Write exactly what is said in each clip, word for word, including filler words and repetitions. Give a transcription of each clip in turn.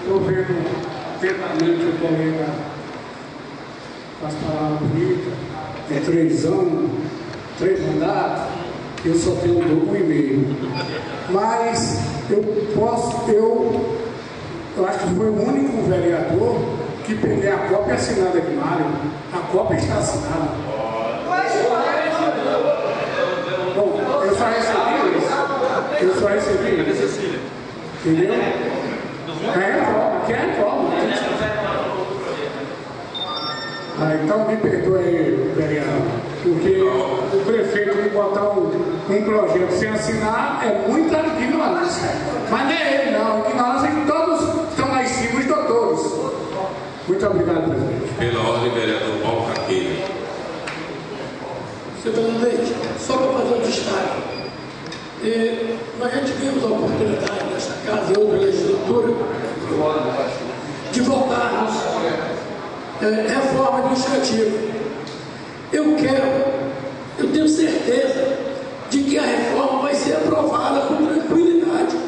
estou vendo atentamente o colega com as palavras bonitas, é três anos, três mandatos, eu só tenho um e meio. Mas eu posso, eu, eu acho que foi o único vereador que peguei a cópia assinada de Mário. A cópia está assinada. Bom, eu só recebi isso. Eu só recebi isso. Entendeu? É prova, que é prova. Ah, então me perdoe, vereador, porque o prefeito me botar um, um projeto sem assinar é muita ignorância. Mas não é ele não, a ignorância é que todos estão lá em cima, os doutores. Muito obrigado, presidente. Pela ordem, vereador Paulo Carqueiro. Senhor presidente, só para fazer um destaque. E nós já tivemos a oportunidade nesta casa e outra legislatura de votarmos é, reforma administrativa. Eu quero, eu tenho certeza de que a reforma vai ser aprovada com tranquilidade.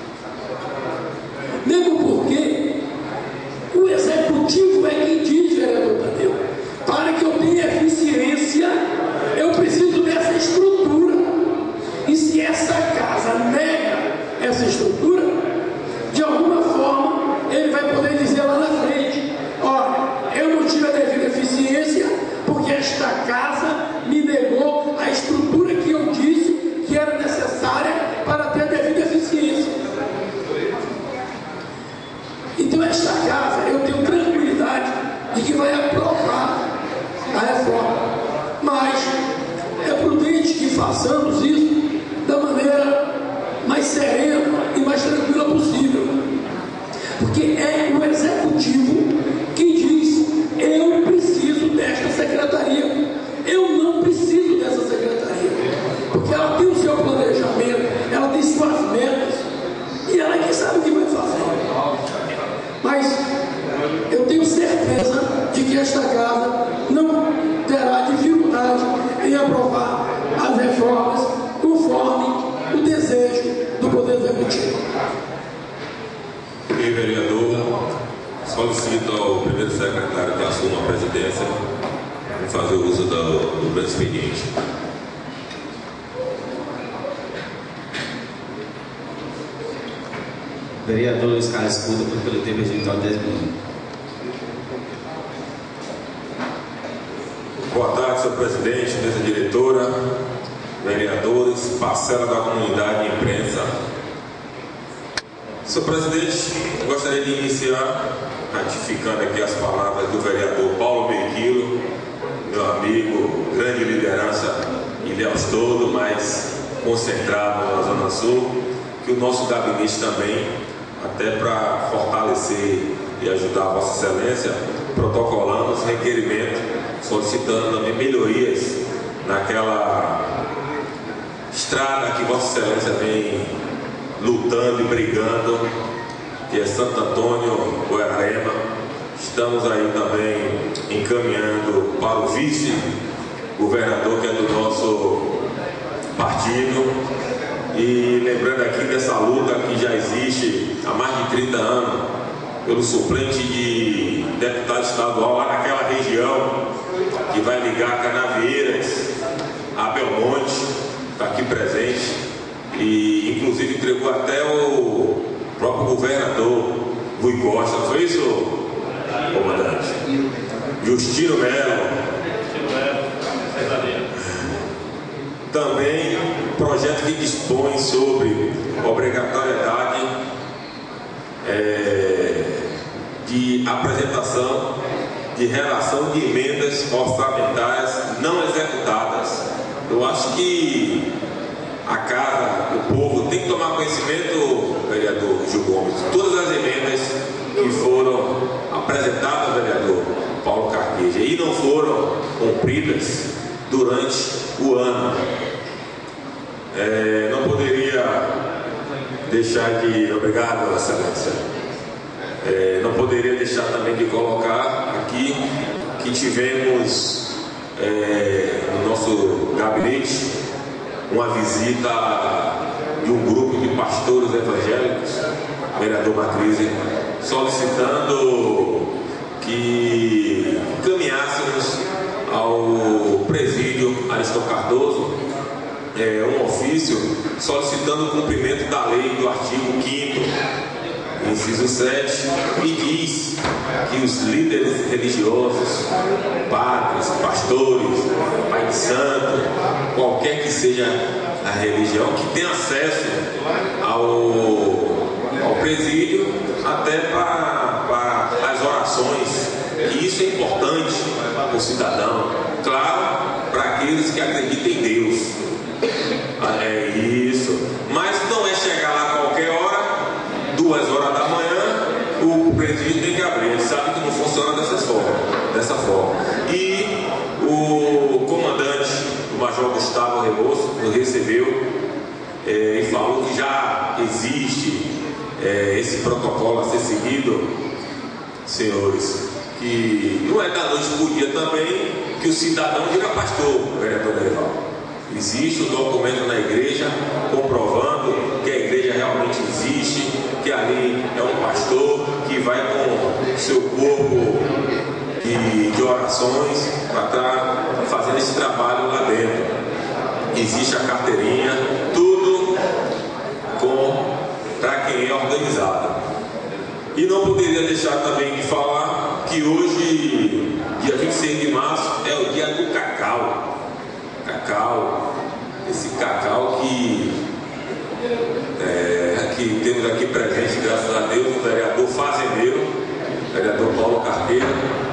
Mesmo porque o executivo é quem diz, vereador Tadeu, para que eu tenha eficiência, eu preciso dessa estrutura. E se essa casa nega essa estrutura, de alguma forma, ele vai poder dizer lá na frente: olha, eu não tive a devida eficiência porque esta casa me negou a estrutura que eu disse que era necessária para ter a devida eficiência. Então esta casa, eu tenho tranquilidade de que vai aprovar a reforma, mas é prudente que façamos isso da maneira mais serena e mais tranquila possível, porque é o executivo quem diz: eu preciso desta secretaria, eu não preciso dessa secretaria, porque ela tem o seu planejamento, ela tem suas metas e ela é quem sabe o que vai fazer. Mas eu tenho certeza de que esta casa não terá dificuldade em aprovar as reformas conforme o desejo do Poder Executivo. E vereador, solicito ao primeiro secretário que assuma a presidência fazer uso do, do plano expediente. Vereador Luiz Carlos Escuda, pelo tempo residual de dez minutos. Boa tarde, senhor presidente, mesa diretora, vereadores, parcela da comunidade e imprensa. Senhor presidente, gostaria de iniciar ratificando aqui as palavras do vereador Paulo Bequilo, meu amigo, grande liderança em Ilhéus todo, mas concentrado na Zona Sul, que o nosso gabinete também, até para fortalecer e ajudar a Vossa Excelência, protocolamos requerimento solicitando também melhorias naquela estrada que Vossa Excelência vem lutando e brigando, que é Santo Antônio, Guararema. Estamos aí também encaminhando para o vice-governador, que é do nosso partido. E lembrando aqui dessa luta que já existe há mais de trinta anos pelo suplente de deputado estadual lá naquela região que vai ligar Canavieiras a Belmonte, está aqui presente e inclusive entregou até o próprio governador Rui Costa, não foi isso, comandante? Justino Melo. Também projeto que dispõe sobre obrigatoriedade é, de apresentação de relação de emendas orçamentárias não executadas. Eu acho que a casa, o povo tem que tomar conhecimento, vereador Gil Gomes, de todas as emendas que foram apresentadas, vereador Paulo Carqueja, e não foram cumpridas durante o ano. É, não poderia deixar de... Obrigado, Vossa Excelência. É, não poderia deixar também de colocar aqui que tivemos é, no nosso gabinete uma visita de um grupo de pastores evangélicos, vereador Matrise, solicitando que caminhássemos ao presídio Ariston Cardoso é, um ofício solicitando o cumprimento da lei do artigo quinto, inciso sete, que diz que os líderes religiosos, padres, pastores, pai de santo, qualquer que seja a religião, que tem acesso ao, ao presídio até para, para as orações, e isso é importante para o cidadão, claro, para aqueles que acreditam em Deus. É isso, mas não é chegar lá a qualquer hora, duas horas da manhã, o presídio tem que abrir. Ele sabe que não funciona dessa forma, dessa forma. E o comandante, o Major Gustavo Rebouças, nos recebeu é, e falou que já existe é, esse protocolo a ser seguido, senhores, que não é da noite para o dia também que o cidadão vira pastor, vereador Derival. Existe um documento na igreja comprovando que a igreja realmente existe, que ali é um pastor que vai com seu corpo de, de orações para estar fazendo esse trabalho lá dentro. Existe a carteirinha, tudo com para quem é organizado. E não poderia deixar também de falar que hoje, dia vinte e seis de março, é o dia do cacau. Cacau, esse cacau que, é, que temos aqui presente, graças a Deus, o vereador fazendeiro, o vereador Paulo Carteiro.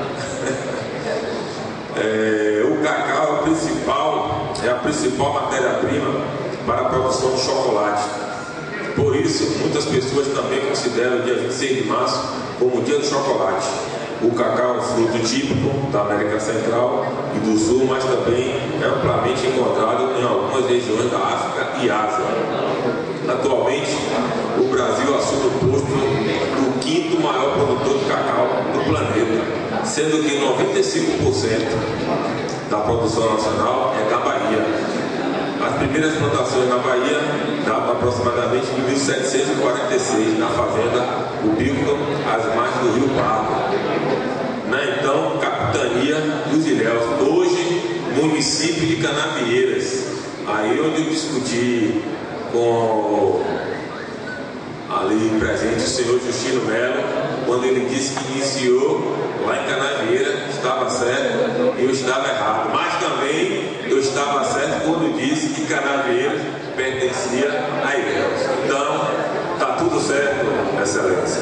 É, o cacau é, o principal, é a principal matéria-prima para a produção de chocolate. Por isso, muitas pessoas também consideram o dia vinte e seis de março como o dia do chocolate. O cacau é um fruto típico da América Central e do Sul, mas também é amplamente encontrado em algumas regiões da África e Ásia. Atualmente, o Brasil assume o posto do quinto maior produtor de cacau do planeta, sendo que noventa e cinco por cento da produção nacional é da Bahia. As primeiras plantações na Bahia datam aproximadamente de mil setecentos e quarenta e seis, na fazenda O Bico, às margens do Rio Pardo, na então capitania dos Ilhéus, hoje município de Canavieiras. Aí onde eu discuti com ali presente o senhor Justino Melo, quando ele disse que iniciou lá em Canavieira, estava certo e eu estava errado, mas também eu estava certo quando disse que Canavieira pertencia a Ilhéus. Então está tudo certo, excelência.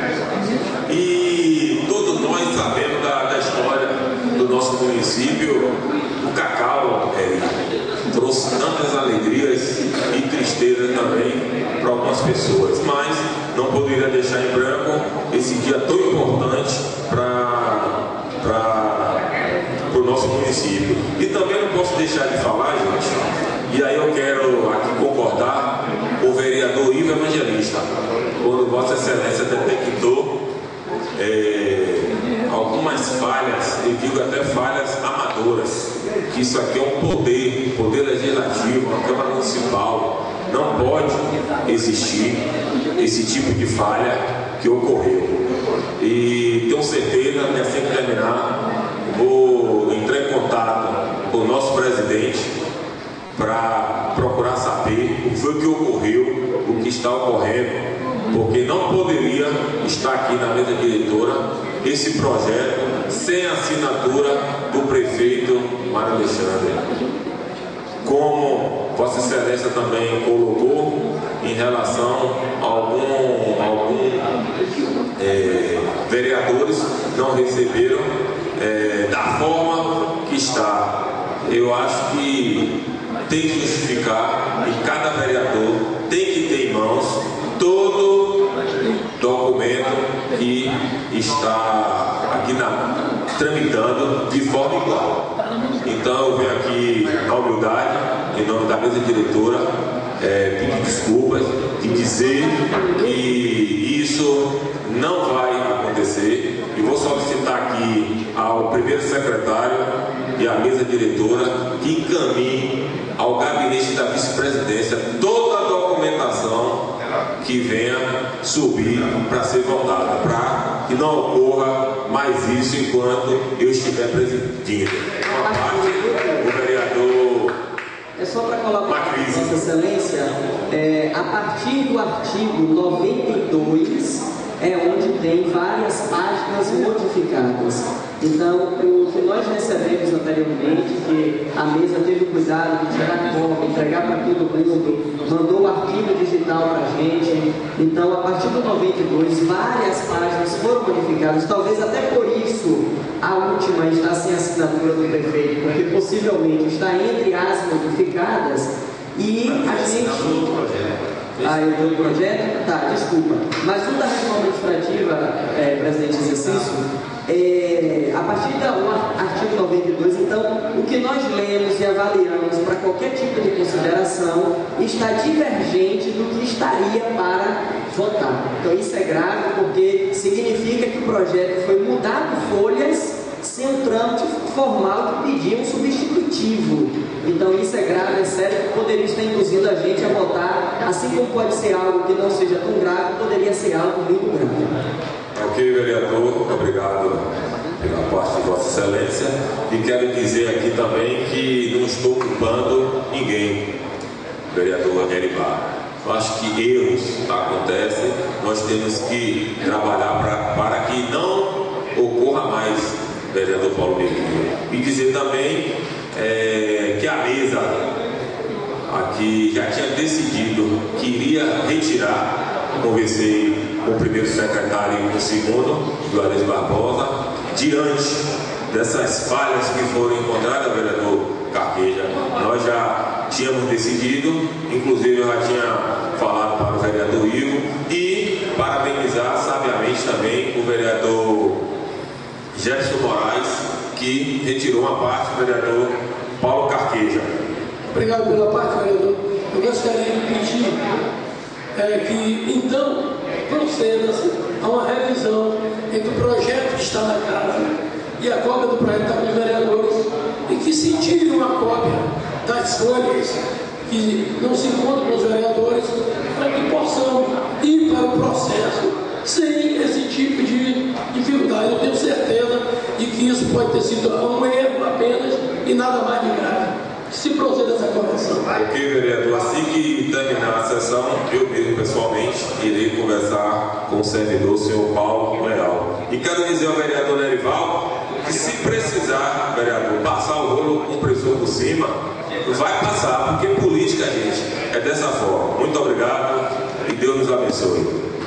E todos nós sabemos da, da história do nosso município. O cacau é, trouxe tantas alegrias e tristezas também para algumas pessoas, mas não poderia deixar em branco esse dia tão importante para o nosso município. E também não posso deixar de falar, gente, e aí eu quero aqui concordar com o vereador Ivo Evangelista, quando Vossa Excelência detectou é, algumas falhas, eu digo até falhas amadoras, que isso aqui é um poder, poder legislativo, uma Câmara Municipal. Não pode existir esse tipo de falha que ocorreu. E tenho certeza que assim que terminar, vou entrar em contato com o nosso presidente para procurar saber o que foi que ocorreu, o que está ocorrendo, porque não poderia estar aqui na mesa diretora esse projeto sem a assinatura do prefeito Mário Alexandre. Como Vossa Excelência também colocou em relação a algum, algum é, vereadores não receberam é, da forma que está. Eu acho que tem que justificar e cada vereador tem que ter em mãos todo documento que está aqui na, tramitando de forma igual. Então eu venho aqui na humildade, em nome da mesa diretora, é, pedir desculpas e dizer que isso não vai acontecer, e vou solicitar aqui ao primeiro secretário e à mesa diretora que encaminhe ao gabinete da vice-presidência toda a documentação que venha subir para ser votada, para que não ocorra mais isso enquanto eu estiver presidindo. Uma parte, o vereador... É só para colaborar com Vossa Excelência, é, a partir do artigo noventa e dois é onde tem várias páginas modificadas. Então, o que nós recebemos anteriormente, que a mesa teve o cuidado de tirar cópia, entregar para todo mundo, mandou o arquivo digital para a gente. Então, a partir do noventa e dois, várias páginas foram modificadas. Talvez até por isso a última está sem assinatura do prefeito, porque possivelmente está entre as modificadas e a gente... Ah, eu dei o projeto? Tá, desculpa. Mas o da reforma administrativa, é, presidente em exercício, é, a partir do artigo noventa e dois, então, o que nós lemos e avaliamos para qualquer tipo de consideração está divergente do que estaria para votar. Então, isso é grave porque significa que o projeto foi mudado folhas sem um trâmite formal que pedia um substitutivo. Então isso é grave, é sério, que poderia estar induzindo a gente a votar, assim como pode ser algo que não seja tão grave, poderia ser algo muito grave. Ok, vereador, obrigado pela parte de Vossa Excelência. E quero dizer aqui também que não estou culpando ninguém, vereador Eribar. Eu acho que erros acontecem, nós temos que trabalhar pra, para que não ocorra mais, vereador Paulo Bequinho. E dizer também é, que a mesa aqui já tinha decidido que iria retirar, conversei com o primeiro secretário e com o segundo, Juarez Barbosa, diante dessas falhas que foram encontradas, vereador Carqueja. Nós já tínhamos decidido, inclusive eu já tinha falado para o vereador Ivo, e parabenizar sabiamente também o vereador Gerson Moraes, que retirou uma parte do vereador Paulo Carqueja. Obrigado pela parte, vereador. Eu gostaria de pedir é, que, então, proceda-se a uma revisão entre o projeto que está na casa e a cópia do projeto da Câmara dos Vereadores, e que se tire uma cópia das folhas que não se encontram com os vereadores, para que possamos ir para o processo sem esse tipo de dificuldade. Eu tenho certeza de que isso pode ter sido um erro apenas e nada mais de grave. Se proceda essa correção. Ok, vereador. Assim que terminar a sessão, eu mesmo pessoalmente irei conversar com o servidor, o senhor Paulo Leal. E quero dizer ao vereador Nerival que, se precisar, vereador, passar o rolo compressor por cima, vai passar, porque política, gente, é dessa forma. Muito obrigado e Deus nos abençoe.